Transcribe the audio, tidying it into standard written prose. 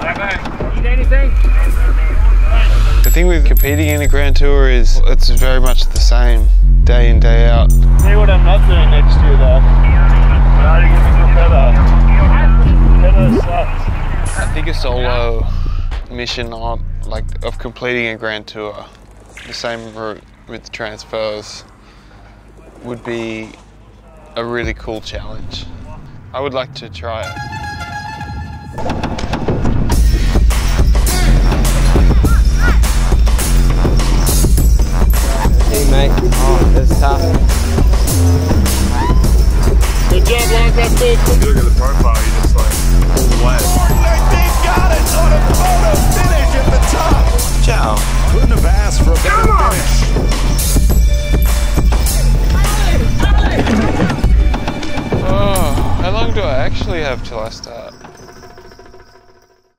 Need anything? The thing with competing in a Grand Tour is it's very much the same day in, day out. See what I'm not doing next year though. How do you get the pedo? Pedo sucks. I think a solo mission of completing a Grand Tour, the same route with transfers, would be a really cool challenge. I would like to try it. Hey mate, oh, that's tough. Good job, Lachlan. If you look at the profile, you're just like all wet. They got it on a photo finish at the top. Ciao. Couldn't have asked for a better finish. Oh, how long do I actually have till I start?